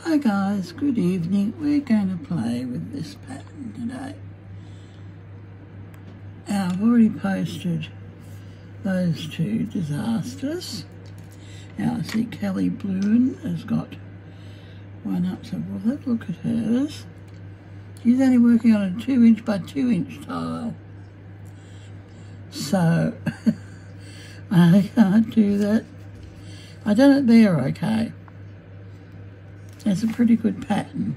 Hi guys, good evening. We're going to play with this pattern today. I've already posted those two disasters. Now I see Kelly Bluen has got one up, so we'll have a look at hers. She's only working on a 2" by 2" tile. So I can't do that. I done it there okay. It's a pretty good pattern.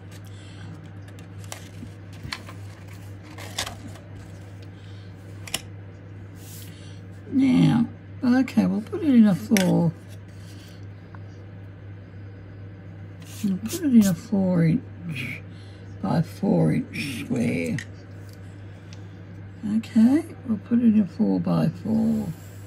Now, okay, we'll put it in a 4. We'll put it in a 4" by 4" square. Okay, we'll put it in 4 by 4.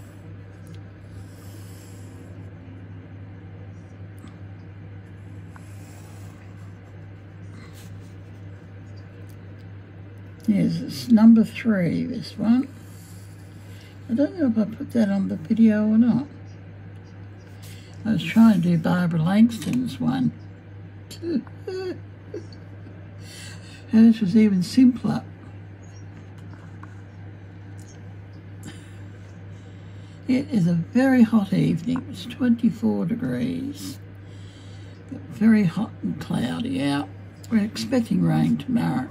Yes, it's number 3, this one. I don't know if I put that on the video or not. I was trying to do Barbara Langston's one. Hers was even simpler. It is a very hot evening. It's 24 degrees. Very hot and cloudy out. We're expecting rain tomorrow.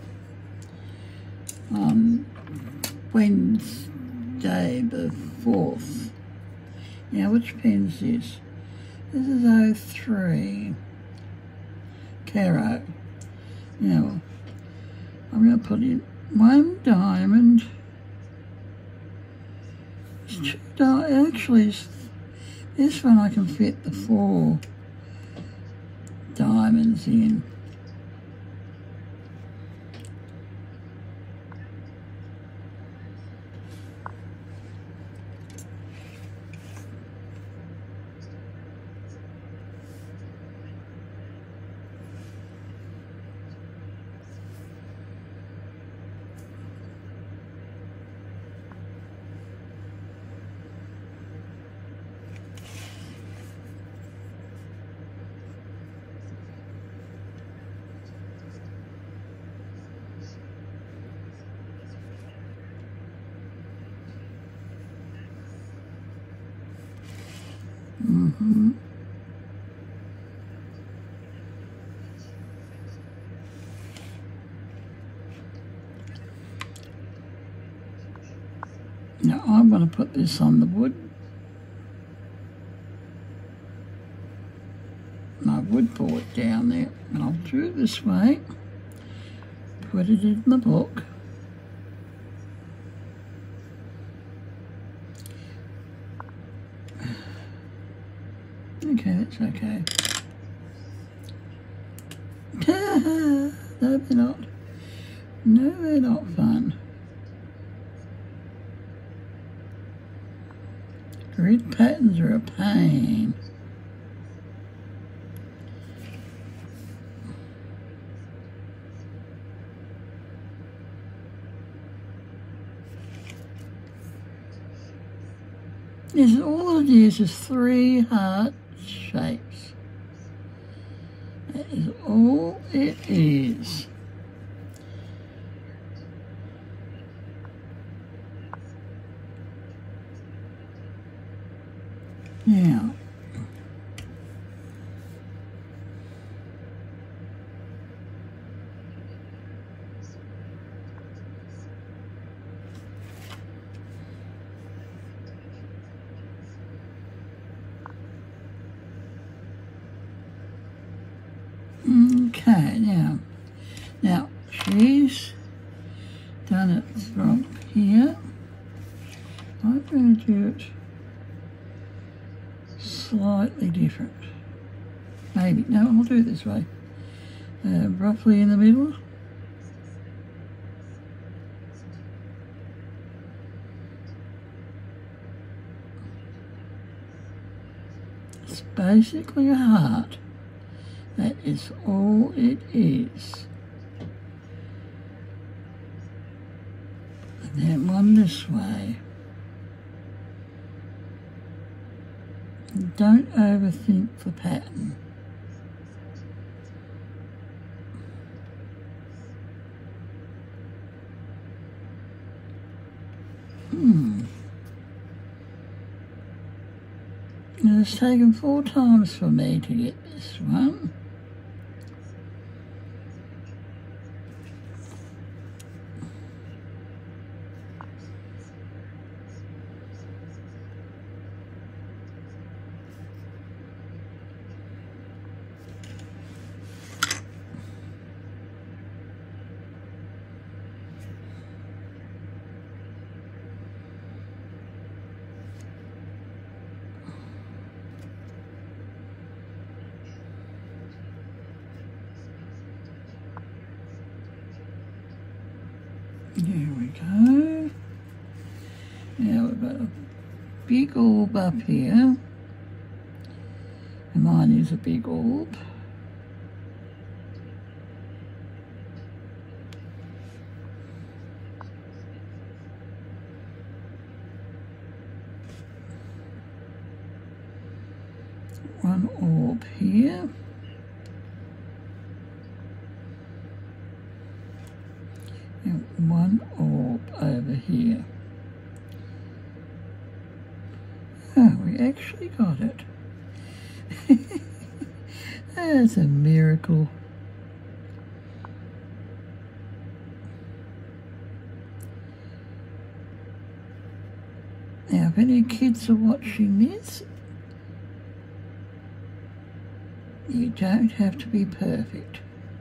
Wednesday the 4th. Now, which pen's this? This is 03. Caro. Now, I'm going to put in 1 diamond. It's 2 diamonds. Actually, this one I can fit the 4 diamonds in. Now I'm going to put this on the wood. My wood board down there, and I'll do it this way. Put it in the book. Okay, that's okay. No, they're not. No, they're not fun. Grid patterns are a pain. Yes, all it is 3 heart shapes. That is all it is. Now, okay, now she's done it from here. I'm going to do it slightly different. Maybe. No, I'll do it this way. Roughly in the middle. It's basically a heart. That is all it is. And then one this way. Don't overthink the pattern. It's taken 4 times for me to get this one. There we go. Now we've got a big orb up here. And mine is a big orb. One orb here. And one orb over here. Oh, we actually got it. That's a miracle. Now, if any kids are watching this, you don't have to be perfect.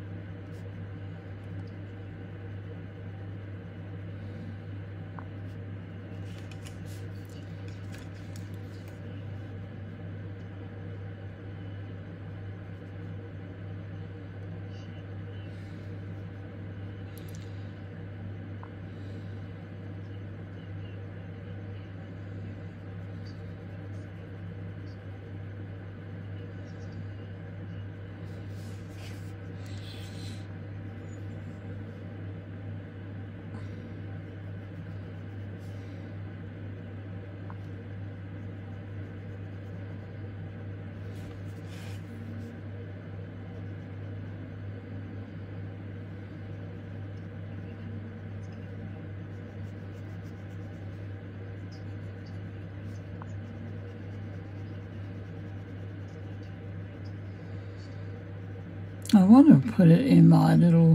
I want to put it in my little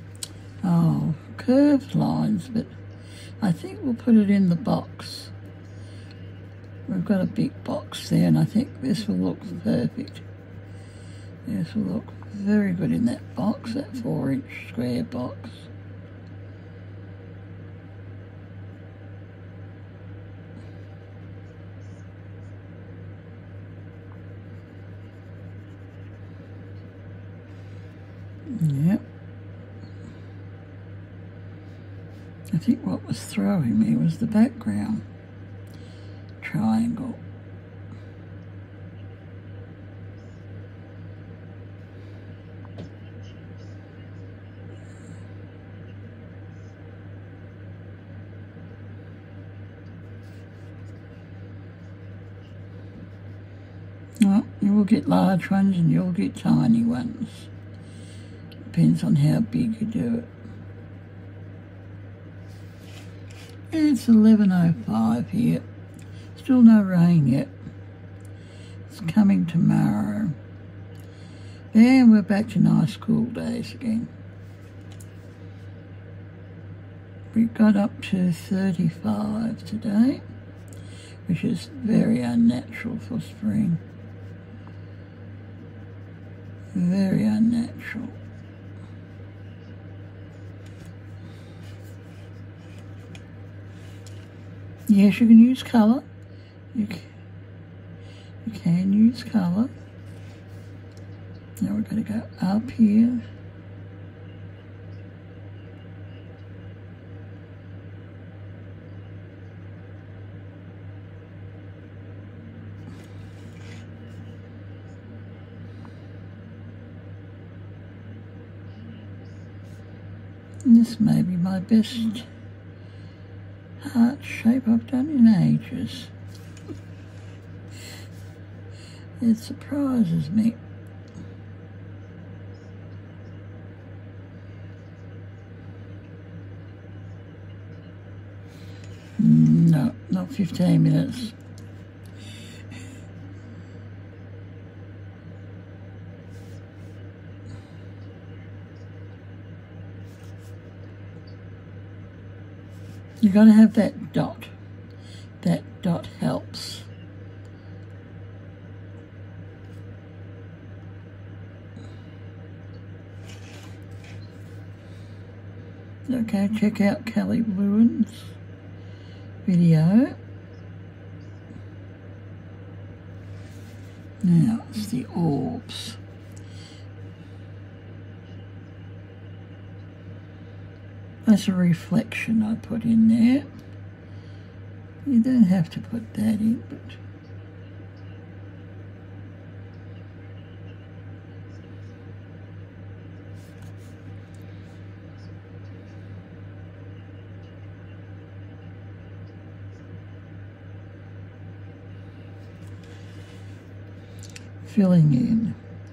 curved lines, but I think we'll put it in the box. We've got a big box there, and I think this will look perfect. This will look very good in that box, that 4-inch square box. Yep. I think what was throwing me was the background triangle. Well, you will get large ones and you'll get tiny ones. Depends on how big you do it. It's 11:05 here. Still no rain yet. It's coming tomorrow. And we're back to nice cool days again. We got up to 35 today, which is very unnatural for spring. Very unnatural. Yes, you can use colour. You can use colour. Now we're going to go up here. And this may be my best heart shape I've done in ages. It surprises me. No, not 15 minutes. You've got to have that dot. That dot helps. Okay, check out Kelly Bluen's video. Now it's the orbs. That's a reflection I put in there. You don't have to put that in, but filling in.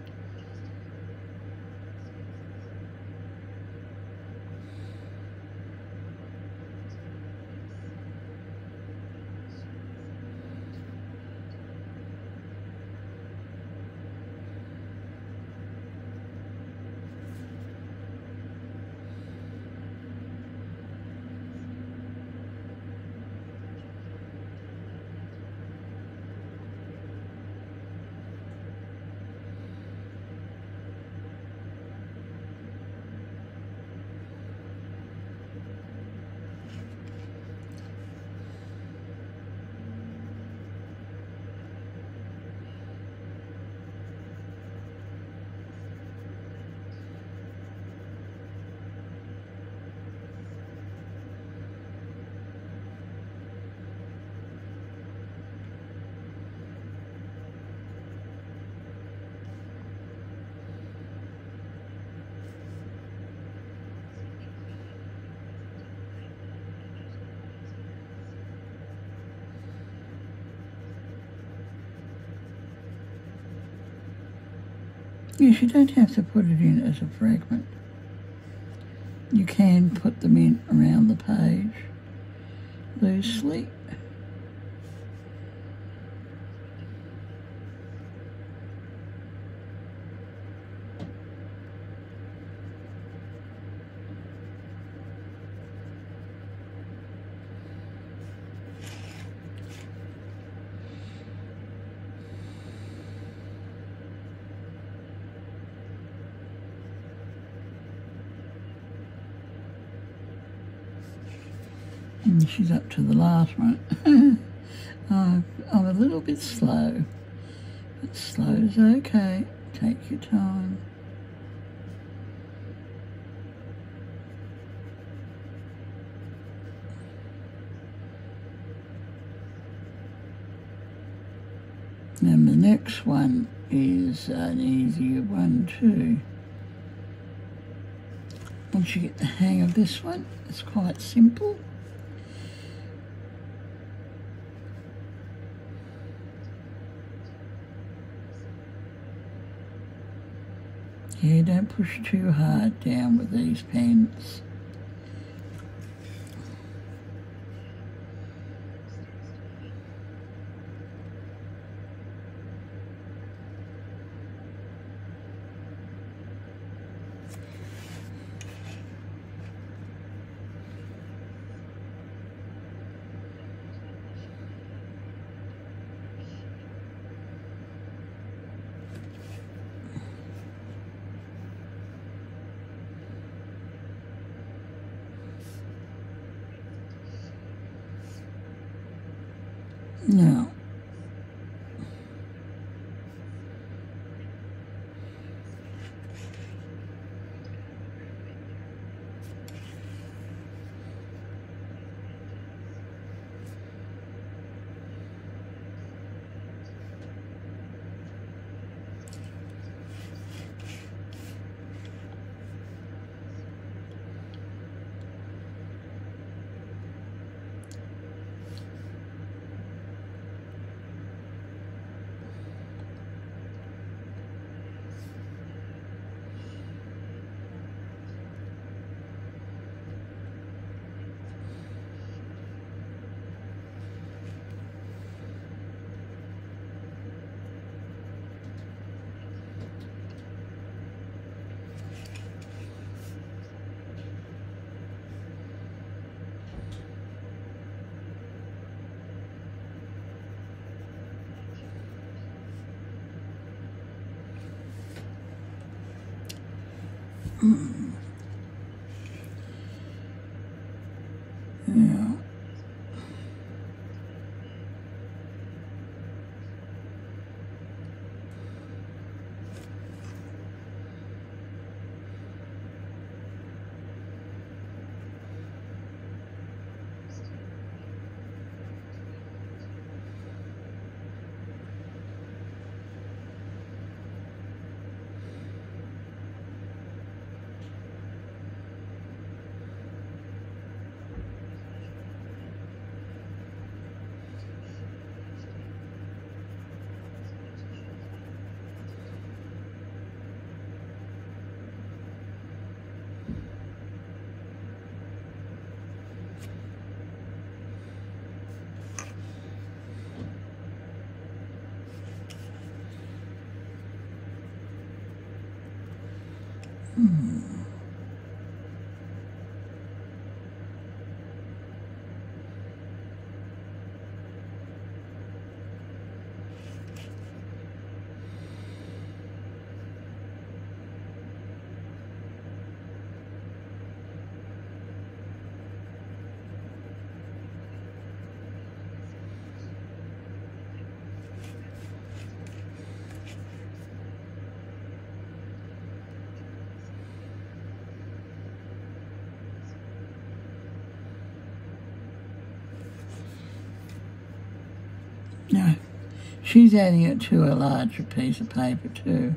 Yes, you don't have to put it in as a fragment. You can put them in around the page loosely. And she's up to the last one. I'm a little bit slow, but slow is okay. Take your time. And the next one is an easier one too. Once you get the hang of this one, it's quite simple. Yeah, don't push too hard down with these pens. Yeah. No, she's adding it to a larger piece of paper too.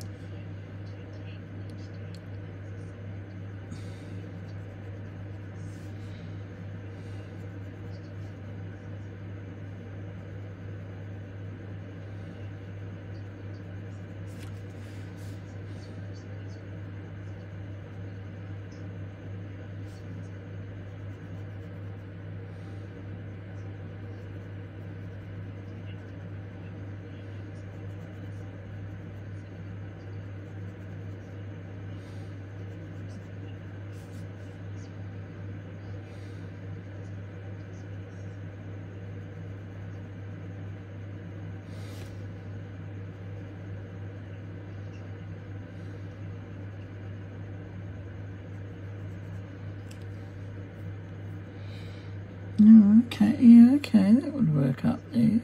Oh, okay, yeah, okay, that would work up there.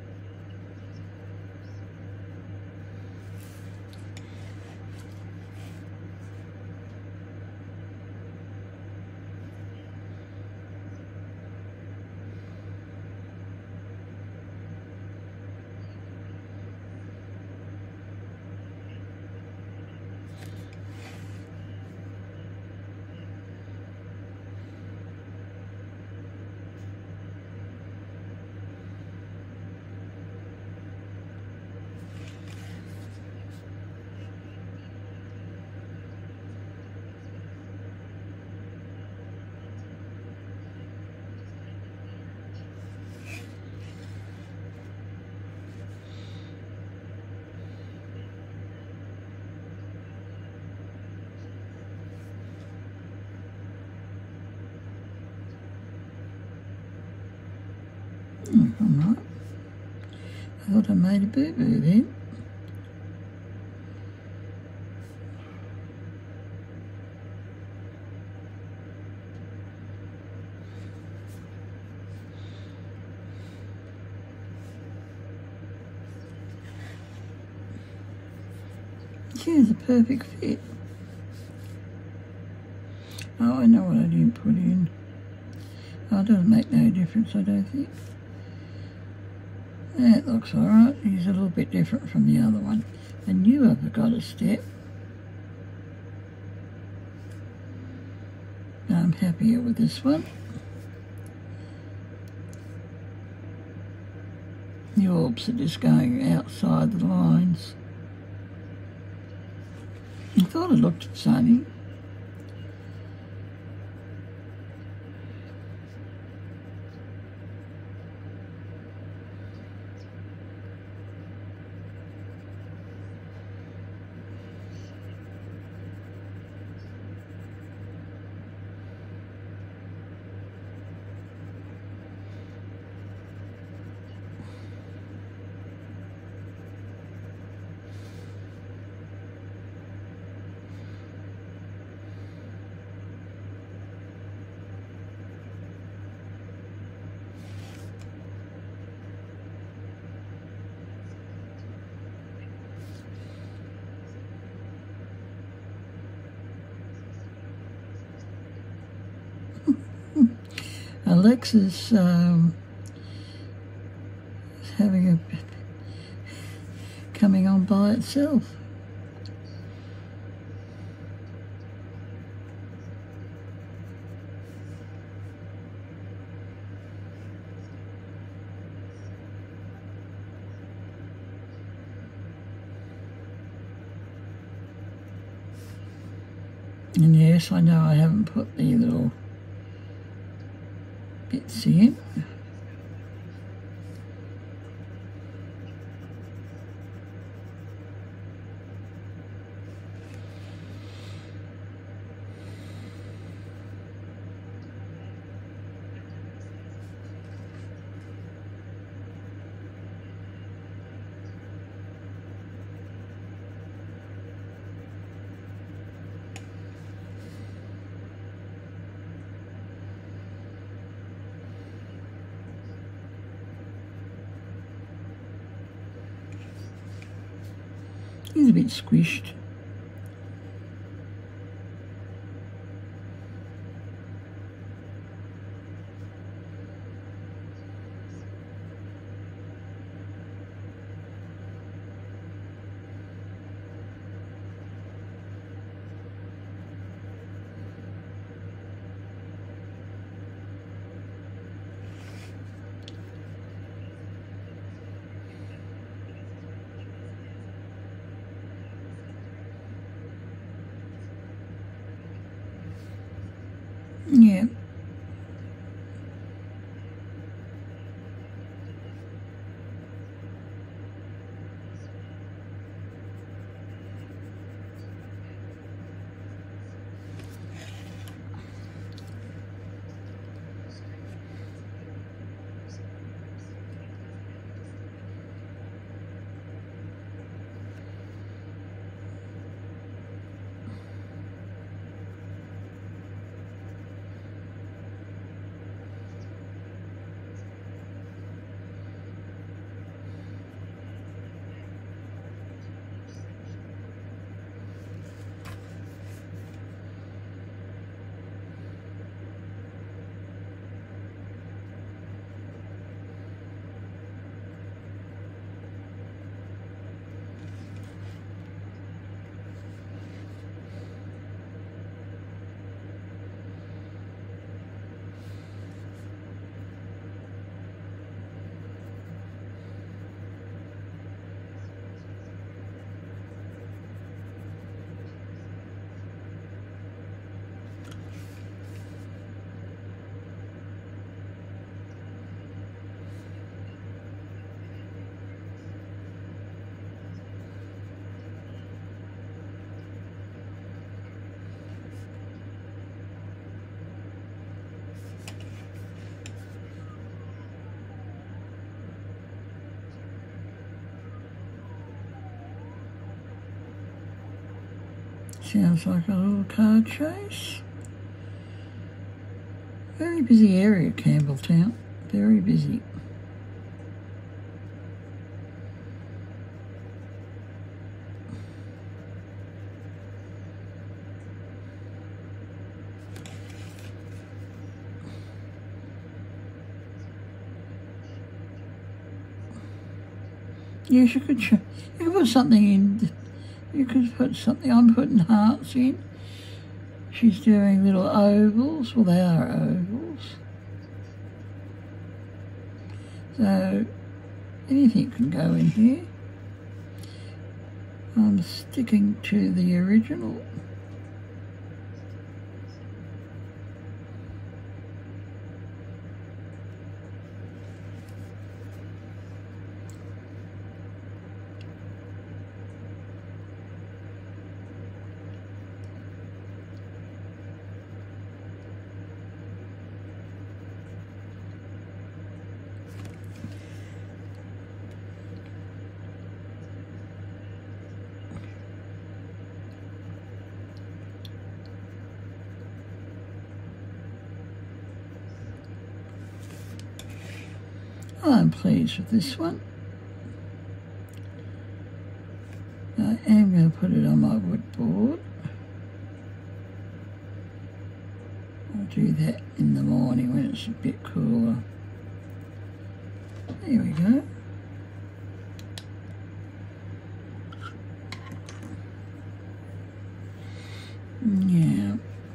I'm right. I thought I made a boo-boo then. She's a perfect fit. Oh, I know what I didn't put in. Oh, it doesn't make no difference, I don't think. That looks alright. He's a little bit different from the other one. I knew I forgot a step. But I'm happier with this one. The orbs are just going outside the lines. I thought it looked sunny. Alexa's having a coming on by itself. And yes, I know I haven't put the little bits in. He's a bit squished. Yeah. Sounds like a little car chase. Very busy area, Campbelltown. Very busy. Yes, you could put something in. You could put something. I'm putting hearts in. She's doing little ovals. Well, they are ovals. So anything can go in here. I'm sticking to the original. I'm pleased with this one. I am going to put it on my wood board. I'll do that in the morning when it's a bit cooler. There we go. Yeah.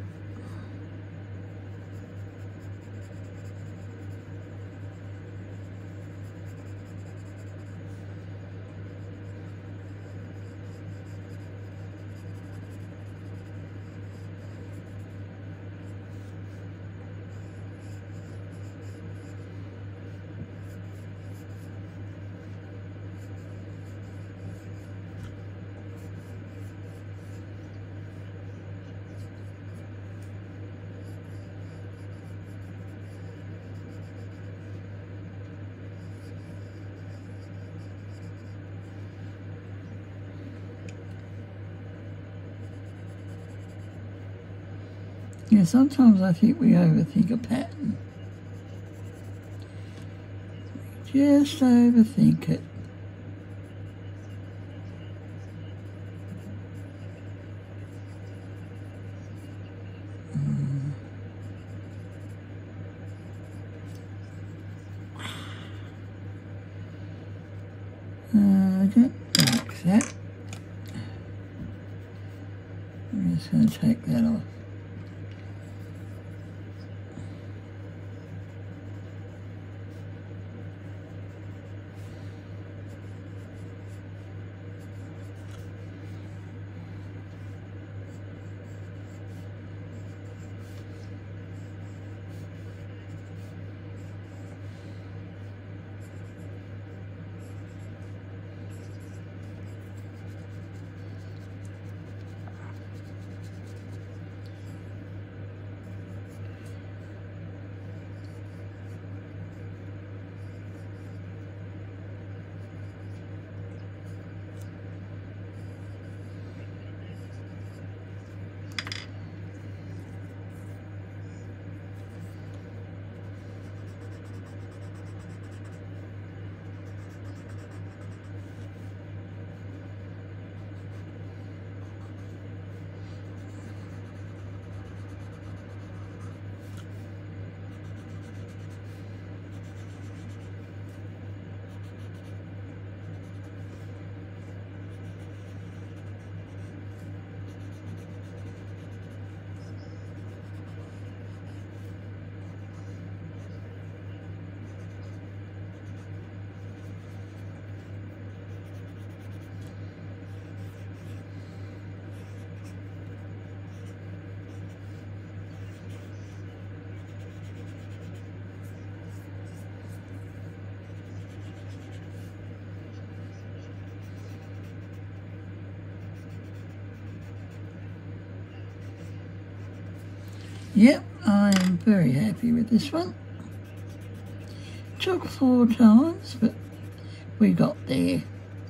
Yeah, sometimes I think we overthink a pattern. We just overthink it. I don't like that. I'm just going to take that off. Yep, I am very happy with this one. Took 4 times, but we got there.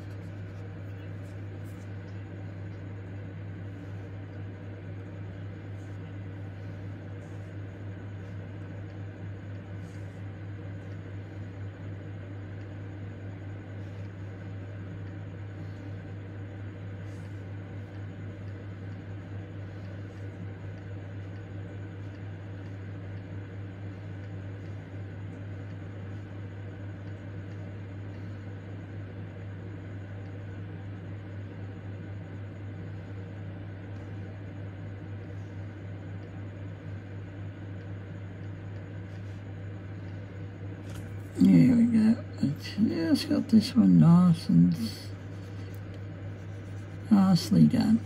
There we go. It's just got this one nice and nicely done.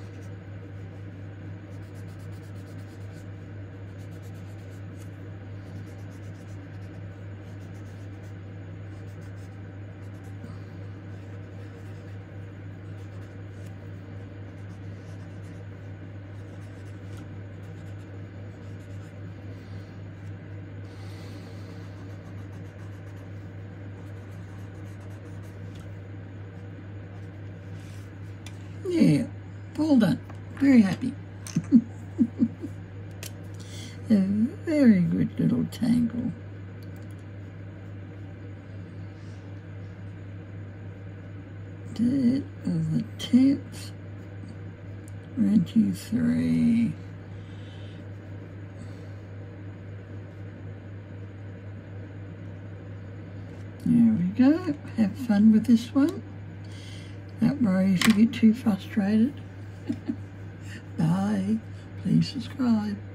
Yeah, all done. Very happy. A very good little tangle. Date of the 10th, 23. go. Have fun with this one. Don't worry if you get too frustrated. Bye. Please subscribe.